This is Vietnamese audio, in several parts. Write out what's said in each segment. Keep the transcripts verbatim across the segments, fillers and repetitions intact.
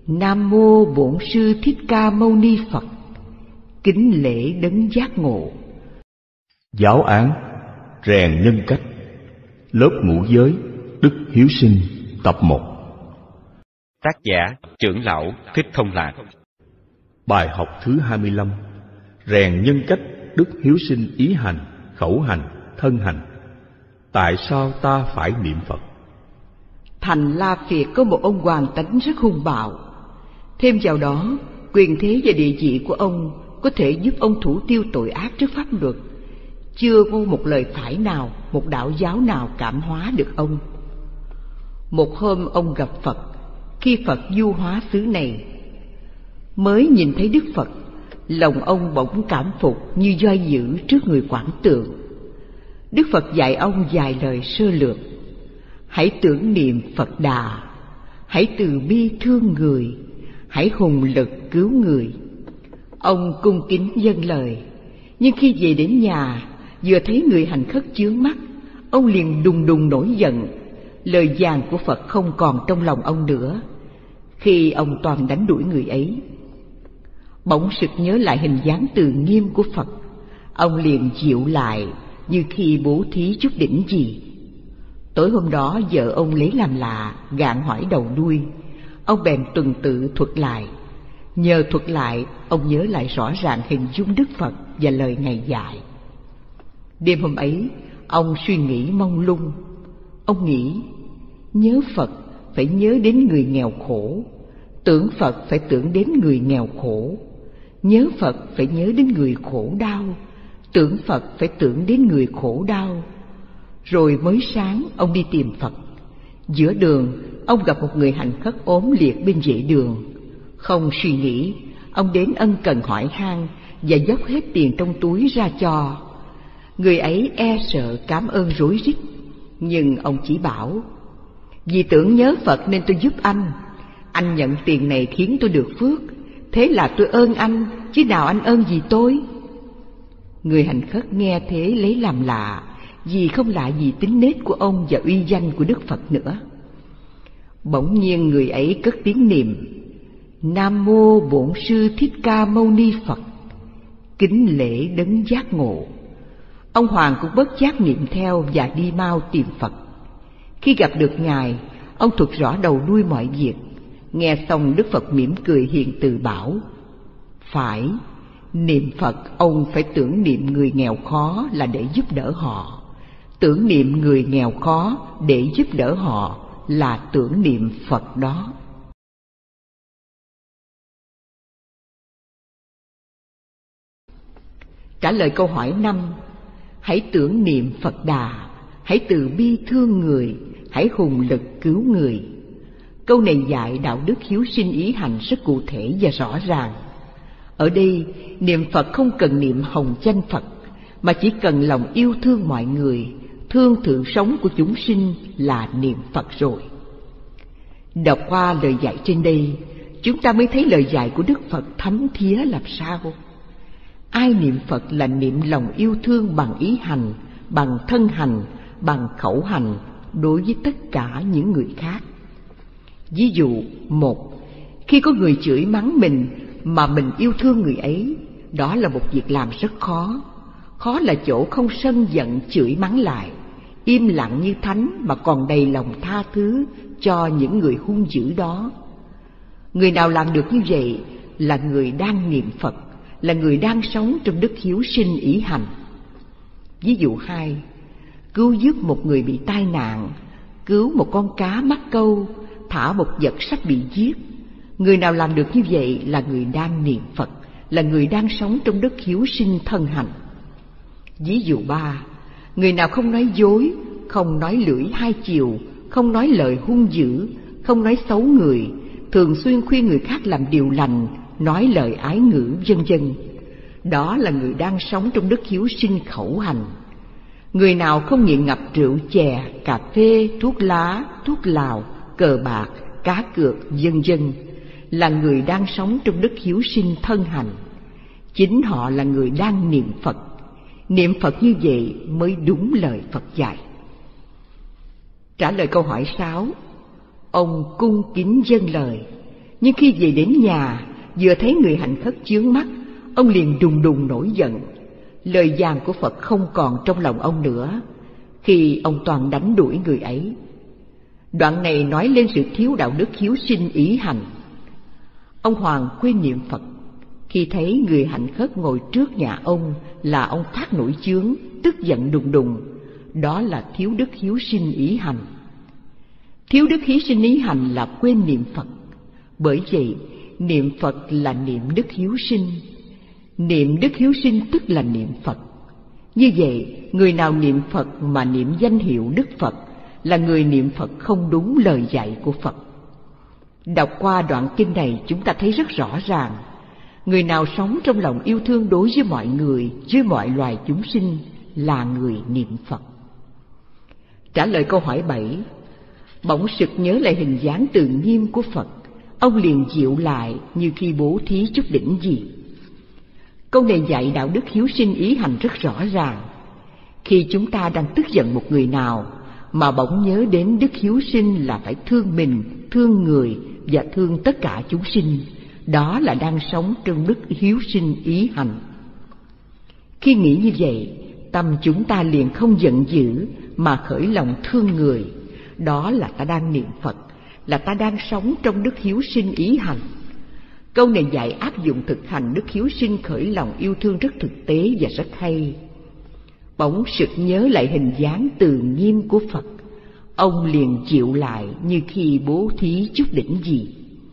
Nam mô Bổn Sư Thích Ca Mâu Ni Phật. Kính lễ đấng giác ngộ. Giáo án rèn nhân cách, lớp ngũ giới đức hiếu sinh, tập một. Tác giả Trưởng lão Thích Thông Lạc. Bài học thứ hai mươi lăm. Rèn nhân cách, đức hiếu sinh, ý hành, khẩu hành, thân hành. Tại sao ta phải niệm Phật? Thành La Phiệt có một ông hoàng tánh rất hung bạo. Thêm vào đó, quyền thế và địa vị của ông có thể giúp ông thủ tiêu tội ác trước pháp luật. Chưa có một lời phải nào, một đạo giáo nào cảm hóa được ông. Một hôm ông gặp Phật, khi Phật du hóa xứ này. Mới nhìn thấy Đức Phật, lòng ông bỗng cảm phục như voi dữ trước người quảng tượng. Đức Phật dạy ông vài lời sơ lược. Hãy tưởng niệm Phật Đà, hãy từ bi thương người, hãy hùng lực cứu người. Ông cung kính vâng lời, nhưng khi về đến nhà, vừa thấy người hành khất chướng mắt, ông liền đùng đùng nổi giận. Lời vàng của Phật không còn trong lòng ông nữa. Khi ông toàn đánh đuổi người ấy, bỗng sực nhớ lại hình dáng từ nghiêm của Phật. Ông liền dịu lại như khi bố thí chút đỉnh gì. Tối hôm đó vợ ông lấy làm lạ, gạn hỏi đầu đuôi. Ông bèn tuần tự thuật lại. Nhờ thuật lại, ông nhớ lại rõ ràng hình dung Đức Phật và lời Ngài dạy. Đêm hôm ấy, ông suy nghĩ mông lung. Ông nghĩ, nhớ Phật phải nhớ đến người nghèo khổ, tưởng Phật phải tưởng đến người nghèo khổ, nhớ Phật phải nhớ đến người khổ đau, tưởng Phật phải tưởng đến người khổ đau. Rồi mới sáng, ông đi tìm Phật. Giữa đường, ông gặp một người hành khất ốm liệt bên vệ đường. Không suy nghĩ, ông đến ân cần hỏi han và dốc hết tiền trong túi ra cho. Người ấy e sợ cảm ơn rối rít, nhưng ông chỉ bảo: vì tưởng nhớ Phật nên tôi giúp anh. Anh nhận tiền này khiến tôi được phước, thế là tôi ơn anh, chứ nào anh ơn gì tôi. Người hành khất nghe thế lấy làm lạ, vì không lạ gì tính nết của ông và uy danh của Đức Phật nữa. Bỗng nhiên người ấy cất tiếng niệm: Nam mô Bổn Sư Thích Ca Mâu Ni Phật. Kính lễ đấng giác ngộ. Ông hoàng cũng bất giác niệm theo và đi mau tìm Phật. Khi gặp được Ngài, ông thuật rõ đầu đuôi mọi việc. Nghe xong, Đức Phật mỉm cười hiền từ bảo: phải, niệm Phật ông phải tưởng niệm người nghèo khó là để giúp đỡ họ. Tưởng niệm người nghèo khó để giúp đỡ họ là tưởng niệm Phật đó. Trả lời câu hỏi năm. Hãy tưởng niệm Phật Đà, hãy từ bi thương người, hãy hùng lực cứu người. Câu này dạy đạo đức hiếu sinh ý hành rất cụ thể và rõ ràng. Ở đây, niệm Phật không cần niệm hồng danh Phật, mà chỉ cần lòng yêu thương mọi người, thương thượng sống của chúng sinh là niệm Phật rồi. Đọc qua lời dạy trên đây, chúng ta mới thấy lời dạy của Đức Phật thấm thía làm sao. Ai niệm Phật là niệm lòng yêu thương bằng ý hành, bằng thân hành, bằng khẩu hành đối với tất cả những người khác. Ví dụ, một, khi có người chửi mắng mình mà mình yêu thương người ấy, đó là một việc làm rất khó. Khó là chỗ không sân giận chửi mắng lại, im lặng như thánh mà còn đầy lòng tha thứ cho những người hung dữ đó. Người nào làm được như vậy là người đang niệm Phật, là người đang sống trong đức hiếu sinh ý hành. Ví dụ hai, cứu giúp một người bị tai nạn, cứu một con cá mắc câu, thả một vật sắp bị giết. Người nào làm được như vậy là người đang niệm Phật, là người đang sống trong đức hiếu sinh thân hành. Ví dụ ba, người nào không nói dối, không nói lưỡi hai chiều, không nói lời hung dữ, không nói xấu người, thường xuyên khuyên người khác làm điều lành, nói lời ái ngữ, vân vân. Đó là người đang sống trong đức hiếu sinh khẩu hành. Người nào không nghiện ngập rượu chè, cà phê, thuốc lá, thuốc lào, cờ bạc, cá cược, vân vân, là người đang sống trong đức hiếu sinh thân hành. Chính họ là người đang niệm Phật. Niệm Phật như vậy mới đúng lời Phật dạy. Trả lời câu hỏi sáu. Ông cung kính dâng lời: Nhưng khi về đến nhà, vừa thấy người hành khất chướng mắt, ông liền đùng đùng nổi giận. Lời giàn của Phật không còn trong lòng ông nữa, khi ông toàn đánh đuổi người ấy. Đoạn này nói lên sự thiếu đạo đức hiếu sinh ý hành. Ông Hoàng quên niệm Phật. Khi thấy người hành khất ngồi trước nhà ông là ông phát nổi chướng, tức giận đùng đùng. Đó là thiếu đức hiếu sinh ý hành. Thiếu đức hiếu sinh ý hành là quên niệm Phật. Bởi vậy, niệm Phật là niệm đức hiếu sinh. Niệm đức hiếu sinh tức là niệm Phật. Như vậy, người nào niệm Phật mà niệm danh hiệu Đức Phật là người niệm Phật không đúng lời dạy của Phật. Đọc qua đoạn kinh này, chúng ta thấy rất rõ ràng, người nào sống trong lòng yêu thương đối với mọi người, với mọi loài chúng sinh là người niệm Phật. Trả lời câu hỏi bảy, bỗng sực nhớ lại hình dáng từ nghiêm của Phật, ông liền dịu lại như khi bố thí chút đỉnh gì. Câu này dạy đạo đức hiếu sinh ý hành rất rõ ràng. Khi chúng ta đang tức giận một người nào mà bỗng nhớ đến đức hiếu sinh là phải thương mình, thương người và thương tất cả chúng sinh, đó là đang sống trong đức hiếu sinh ý hành. Khi nghĩ như vậy, tâm chúng ta liền không giận dữ mà khởi lòng thương người, đó là ta đang niệm Phật, là ta đang sống trong đức hiếu sinh ý hành. Câu này dạy áp dụng thực hành đức hiếu sinh khởi lòng yêu thương rất thực tế và rất hay. Bỗng sực nhớ lại hình dáng từ nghiêm của Phật, ông liền chịu lại như khi bố thí chút đỉnh gì.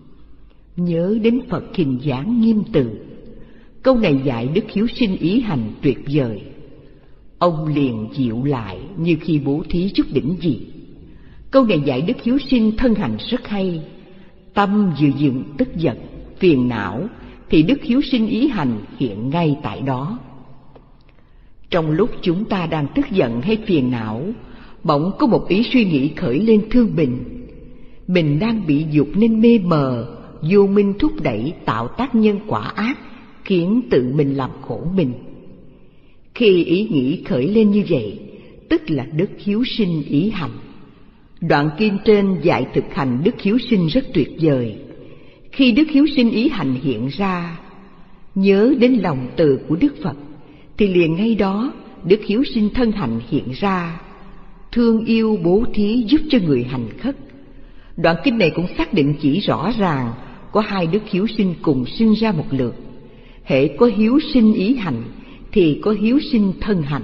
Nhớ đến Phật hình dáng nghiêm từ, câu này dạy đức hiếu sinh ý hành tuyệt vời. Ông liền chịu lại như khi bố thí chút đỉnh gì. Câu này dạy đức hiếu sinh thân hành rất hay. Tâm vừa dựng tức giận, phiền não thì đức hiếu sinh ý hành hiện ngay tại đó. Trong lúc chúng ta đang tức giận hay phiền não, bỗng có một ý suy nghĩ khởi lên thương mình. Mình đang bị dục nên mê mờ, vô minh thúc đẩy tạo tác nhân quả ác, khiến tự mình làm khổ mình. Khi ý nghĩ khởi lên như vậy, tức là đức hiếu sinh ý hành. Đoạn kinh trên dạy thực hành đức hiếu sinh rất tuyệt vời. Khi đức hiếu sinh ý hành hiện ra, nhớ đến lòng từ của Đức Phật, thì liền ngay đó đức hiếu sinh thân hành hiện ra, thương yêu bố thí giúp cho người hành khất. Đoạn kinh này cũng xác định chỉ rõ ràng có hai đức hiếu sinh cùng sinh ra một lượt. Hễ có hiếu sinh ý hành thì có hiếu sinh thân hành.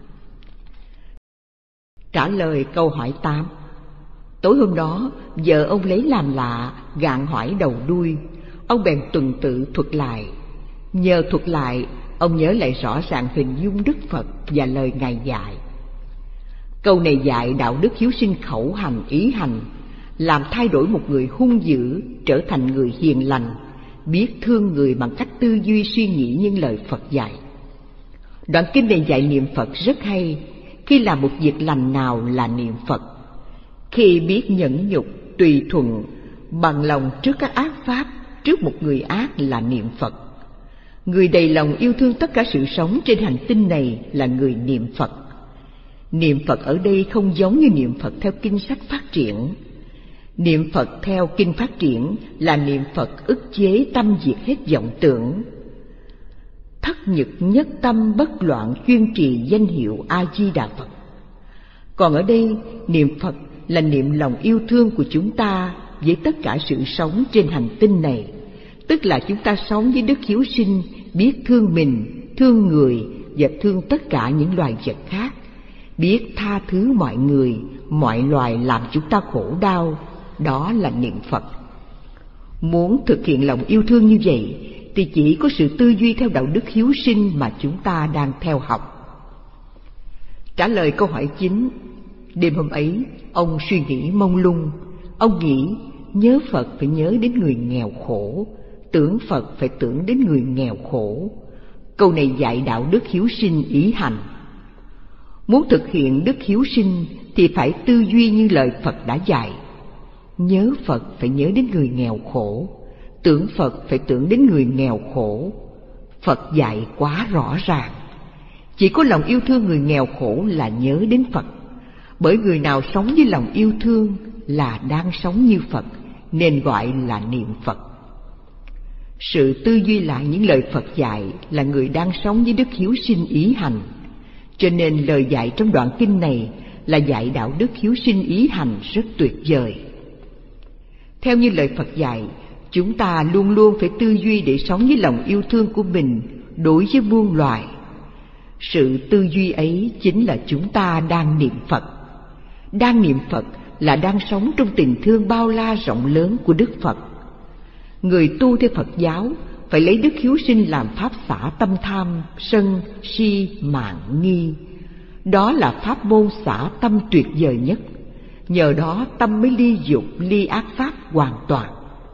Trả lời câu hỏi tám. Tối hôm đó, vợ ông lấy làm lạ, gạn hỏi đầu đuôi. Ông bèn tuần tự thuật lại. Nhờ thuật lại, ông nhớ lại rõ ràng hình dung Đức Phật và lời Ngài dạy. Câu này dạy đạo đức hiếu sinh khẩu hành ý hành, làm thay đổi một người hung dữ trở thành người hiền lành, biết thương người bằng cách tư duy suy nghĩ những lời Phật dạy. Đoạn kinh này dạy niệm Phật rất hay. Khi làm một việc lành nào là niệm Phật. Khi biết nhẫn nhục, tùy thuận, bằng lòng trước các ác pháp, trước một người ác là niệm Phật. Người đầy lòng yêu thương tất cả sự sống trên hành tinh này là người niệm Phật. Niệm Phật ở đây không giống như niệm Phật theo kinh sách phát triển. Niệm Phật theo kinh phát triển là niệm Phật ức chế tâm diệt hết vọng tưởng. Thất nhật nhất tâm bất loạn chuyên trì danh hiệu A-di-đà Phật. Còn ở đây, niệm Phật là niệm lòng yêu thương của chúng ta với tất cả sự sống trên hành tinh này. Tức là chúng ta sống với đức hiếu sinh, biết thương mình, thương người và thương tất cả những loài vật khác, biết tha thứ mọi người, mọi loài làm chúng ta khổ đau. Đó là niệm Phật. Muốn thực hiện lòng yêu thương như vậy thì chỉ có sự tư duy theo đạo đức hiếu sinh mà chúng ta đang theo học. Trả lời câu hỏi chín. Đêm hôm ấy, ông suy nghĩ mông lung. Ông nghĩ nhớ Phật phải nhớ đến người nghèo khổ, tưởng Phật phải tưởng đến người nghèo khổ. Câu này dạy đạo đức hiếu sinh ý hành. Muốn thực hiện đức hiếu sinh thì phải tư duy như lời Phật đã dạy. Nhớ Phật phải nhớ đến người nghèo khổ, tưởng Phật phải tưởng đến người nghèo khổ. Phật dạy quá rõ ràng. Chỉ có lòng yêu thương người nghèo khổ là nhớ đến Phật. Bởi người nào sống với lòng yêu thương là đang sống như Phật, nên gọi là niệm Phật. Sự tư duy lại những lời Phật dạy là người đang sống với đức hiếu sinh ý hành. Cho nên lời dạy trong đoạn kinh này là dạy đạo đức hiếu sinh ý hành rất tuyệt vời. Theo như lời Phật dạy, chúng ta luôn luôn phải tư duy để sống với lòng yêu thương của mình đối với muôn loài. Sự tư duy ấy chính là chúng ta đang niệm Phật. Đang niệm Phật là đang sống trong tình thương bao la rộng lớn của Đức Phật. Người tu theo Phật giáo phải lấy đức hiếu sinh làm pháp xả tâm tham, sân, si, mạn, nghi. Đó là pháp môn xả tâm tuyệt vời nhất. Nhờ đó tâm mới ly dục, ly ác pháp hoàn toàn.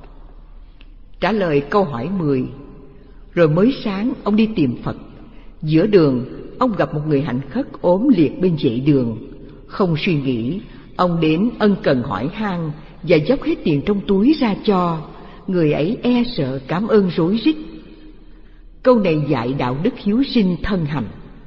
Trả lời câu hỏi mười. Rồi mới sáng ông đi tìm Phật. Giữa đường ông gặp một người hạnh khất ốm liệt bên vệ đường. Không suy nghĩ, ông đến ân cần hỏi han và dốc hết tiền trong túi ra cho. Người ấy e sợ cảm ơn rối rít. Câu này dạy đạo đức hiếu sinh thân hành.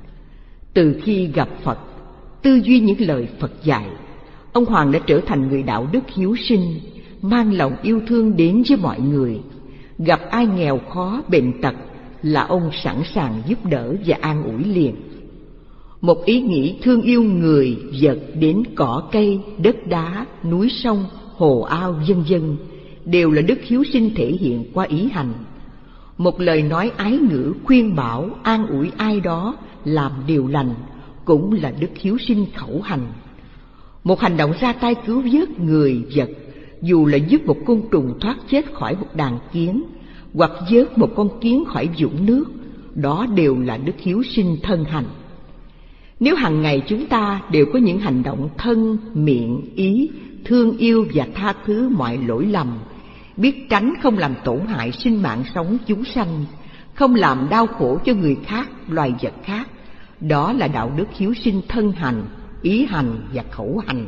Từ khi gặp Phật, tư duy những lời Phật dạy, ông Hoàng đã trở thành người đạo đức hiếu sinh, mang lòng yêu thương đến với mọi người. Gặp ai nghèo khó, bệnh tật là ông sẵn sàng giúp đỡ và an ủi liền. Một ý nghĩ thương yêu người, vật đến cỏ cây, đất đá, núi sông, hồ ao vân vân đều là đức hiếu sinh thể hiện qua ý hành. Một lời nói ái ngữ khuyên bảo, an ủi ai đó làm điều lành cũng là đức hiếu sinh khẩu hành. Một hành động ra tay cứu vớt người vật, dù là giúp một côn trùng thoát chết khỏi một đàn kiến, hoặc vớt một con kiến khỏi vũng nước, đó đều là đức hiếu sinh thân hành. Nếu hàng ngày chúng ta đều có những hành động thân, miệng, ý, thương yêu và tha thứ mọi lỗi lầm, biết tránh không làm tổn hại sinh mạng sống chúng sanh, không làm đau khổ cho người khác, loài vật khác, đó là đạo đức hiếu sinh thân hành, ý hành và khẩu hành.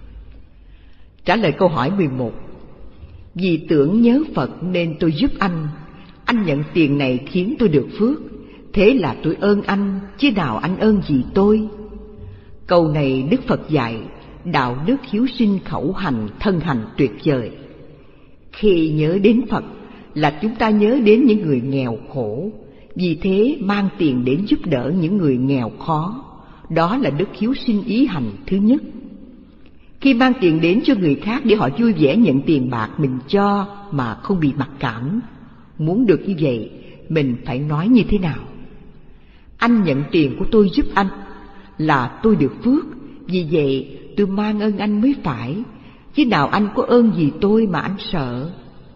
Trả lời câu hỏi mười một. Vì tưởng nhớ Phật nên tôi giúp anh. Anh nhận tiền này khiến tôi được phước, thế là tôi ơn anh, chứ nào anh ơn gì tôi. Câu này Đức Phật dạy đạo đức hiếu sinh khẩu hành, thân hành tuyệt vời. Khi nhớ đến Phật là chúng ta nhớ đến những người nghèo khổ, vì thế mang tiền đến giúp đỡ những người nghèo khó. Đó là đức hiếu sinh ý hành thứ nhất. Khi mang tiền đến cho người khác để họ vui vẻ nhận tiền bạc mình cho mà không bị mặc cảm, muốn được như vậy mình phải nói như thế nào? Anh nhận tiền của tôi giúp anh là tôi được phước, vì vậy tôi mang ơn anh mới phải, chứ nào anh có ơn gì tôi mà anh sợ.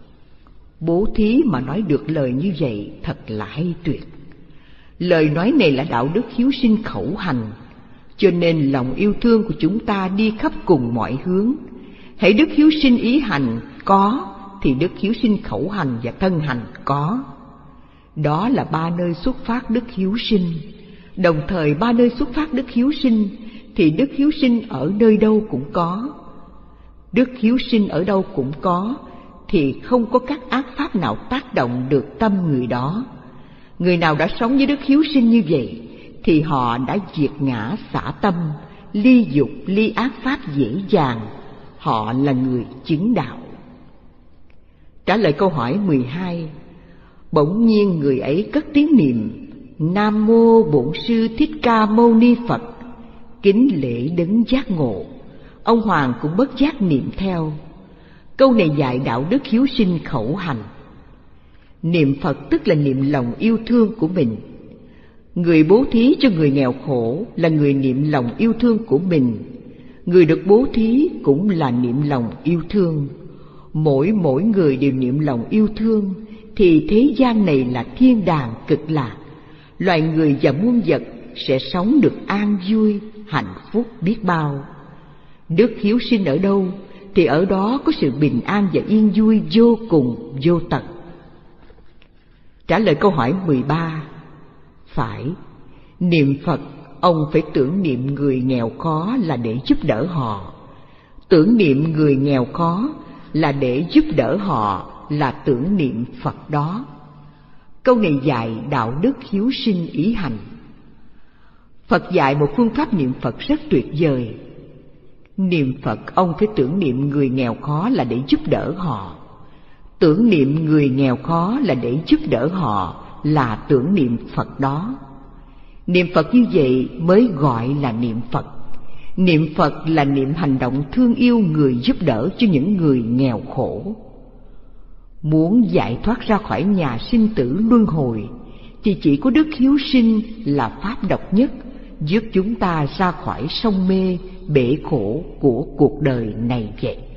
Bố thí mà nói được lời như vậy thật là hay tuyệt. Lời nói này là đạo đức hiếu sinh khẩu hành, cho nên lòng yêu thương của chúng ta đi khắp cùng mọi hướng. Hãy đức hiếu sinh ý hành có thì đức hiếu sinh khẩu hành và thân hành có. Đó là ba nơi xuất phát đức hiếu sinh. Đồng thời ba nơi xuất phát đức hiếu sinh thì đức hiếu sinh ở nơi đâu cũng có. Đức hiếu sinh ở đâu cũng có thì không có các ác pháp nào tác động được tâm người đó. Người nào đã sống với đức hiếu sinh như vậy thì họ đã diệt ngã xả tâm, ly dục ly ác pháp dễ dàng. Họ là người chứng đạo. Trả lời câu hỏi mười hai. Bỗng nhiên người ấy cất tiếng niệm Nam Mô Bổn Sư Thích Ca Mâu Ni Phật, kính lễ đấng giác ngộ. Ông Hoàng cũng bất giác niệm theo. Câu này dạy đạo đức hiếu sinh khẩu hành. Niệm Phật tức là niệm lòng yêu thương của mình. Người bố thí cho người nghèo khổ là người niệm lòng yêu thương của mình. Người được bố thí cũng là niệm lòng yêu thương. Mỗi mỗi người đều niệm lòng yêu thương thì thế gian này là thiên đàng cực lạc. Loài người và muôn vật sẽ sống được an vui, hạnh phúc biết bao. Đức hiếu sinh ở đâu thì ở đó có sự bình an và yên vui vô cùng vô tận. Trả lời câu hỏi mười ba. Phải, niệm Phật ông phải tưởng niệm người nghèo khó là để giúp đỡ họ. Tưởng niệm người nghèo khó là để giúp đỡ họ là tưởng niệm Phật đó. Câu này dạy đạo đức hiếu sinh ý hành. Phật dạy một phương pháp niệm Phật rất tuyệt vời. Niệm Phật ông phải tưởng niệm người nghèo khó là để giúp đỡ họ. Tưởng niệm người nghèo khó là để giúp đỡ họ, là tưởng niệm Phật đó. Niệm Phật như vậy mới gọi là niệm Phật. Niệm Phật là niệm hành động thương yêu người, giúp đỡ cho những người nghèo khổ. Muốn giải thoát ra khỏi nhà sinh tử luân hồi thì chỉ có đức hiếu sinh là pháp độc nhất, giúp chúng ta ra khỏi sông mê, bể khổ của cuộc đời này vậy.